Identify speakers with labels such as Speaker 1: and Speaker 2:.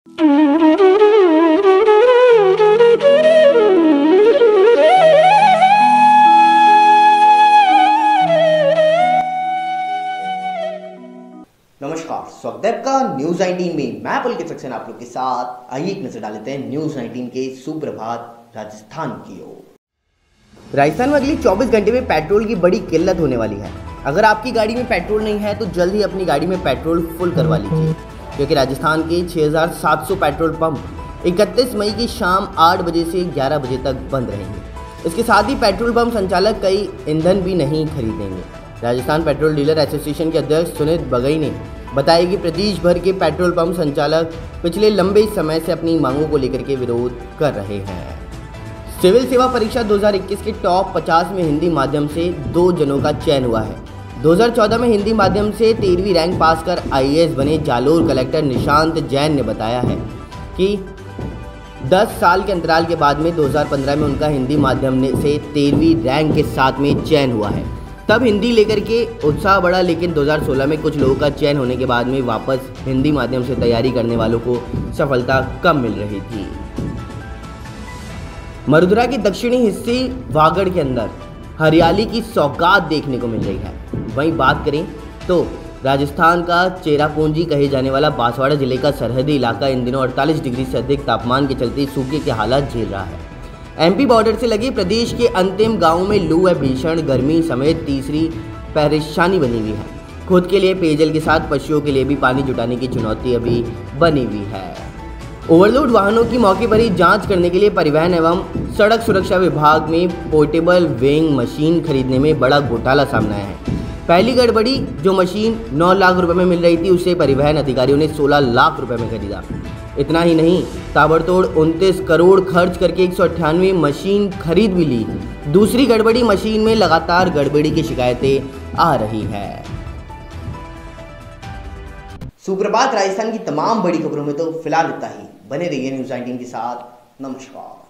Speaker 1: नमस्कार, स्वागत है आपका न्यूज 19 में। मैं पुलकित सक्सेना आप लोग के साथ। आइए एक नजर डाल लेते हैं न्यूज 19 के सुप्रभात राजस्थान की ओर। राजस्थान में अगली 24 घंटे में पेट्रोल की बड़ी किल्लत होने वाली है। अगर आपकी गाड़ी में पेट्रोल नहीं है तो जल्द ही अपनी गाड़ी में पेट्रोल फुल करवा लीजिए, क्योंकि राजस्थान के 6700 पेट्रोल पंप 31 मई की शाम 8 बजे से 11 बजे तक बंद रहेंगे। इसके साथ ही पेट्रोल पंप संचालक कई ईंधन भी नहीं खरीदेंगे। राजस्थान पेट्रोल डीलर एसोसिएशन के अध्यक्ष सुनीत बगई ने बताया कि प्रदेश भर के पेट्रोल पंप संचालक पिछले लंबे समय से अपनी मांगों को लेकर के विरोध कर रहे हैं। सिविल सेवा परीक्षा 2021 के टॉप 50 में हिंदी माध्यम से 2 जनों का चयन हुआ है। 2014 में हिंदी माध्यम से 13वीं रैंक पास कर IAS बने जालोर कलेक्टर निशांत जैन ने बताया है कि 10 साल के अंतराल के बाद में 2015 में उनका हिंदी माध्यम से 13वीं रैंक के साथ में चयन हुआ है। तब हिंदी लेकर के उत्साह बढ़ा, लेकिन 2016 में कुछ लोगों का चयन होने के बाद में वापस हिंदी माध्यम से तैयारी करने वालों को सफलता कम मिल रही थी। मरुधरा के दक्षिणी हिस्से वागड़ के अंदर हरियाली की सौगात देखने को मिल रही है। वहीं बात करें तो राजस्थान का चेरापूंजी कहे जाने वाला बांसवाड़ा जिले का सरहदी इलाका इन दिनों 48 डिग्री से अधिक तापमान के चलते सूखे के हालात झेल रहा है। MP बॉर्डर से लगे प्रदेश के अंतिम गांवों में लू व भीषण गर्मी समेत तीसरी परेशानी बनी हुई है। खुद के लिए पेयजल के साथ पशुओं के लिए भी पानी जुटाने की चुनौती अभी बनी हुई है। ओवरलोड वाहनों की मौके पर ही जांच करने के लिए परिवहन एवं सड़क सुरक्षा विभाग में पोर्टेबल वेइंग मशीन खरीदने में बड़ा घोटाला सामने आया है। पहली गड़बड़ी, जो मशीन 9 लाख रुपए में मिल रही थी, उसे परिवहन अधिकारियों ने 16 लाख रुपए में खरीदा। इतना ही नहीं, ताबड़तोड़ 29 करोड़ खर्च करके 198 मशीन खरीद भी ली। दूसरी गड़बड़ी, मशीन में लगातार गड़बड़ी की शिकायतें आ रही है। सुप्रभात राजस्थान की तमाम बड़ी खबरों में तो फिलहाल इतना ही। बने रहिए न्यूज 19 के साथ। नमस्कार।